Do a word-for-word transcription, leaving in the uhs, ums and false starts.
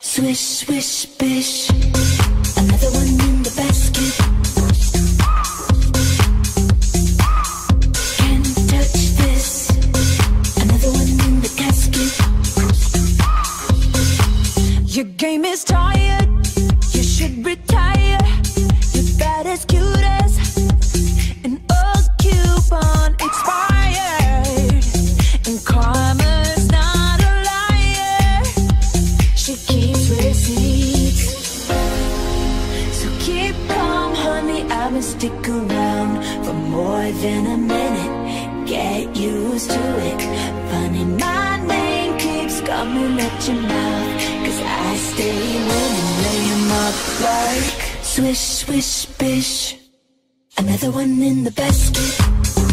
Swish, swish, bish. Another one in the basket. Can't touch this. Another one in the casket. Your game is tired. You should retire. You're bad as cute as an old coupon expired. And karma's not a liar. She keeps receipts. So keep calm, honey, I'ma stick around for more than a minute. Get used to it. Funny, my name keeps coming at your mouth, 'cause I stay winning, lay 'em up like swish, swish, bish. Another one in the basket.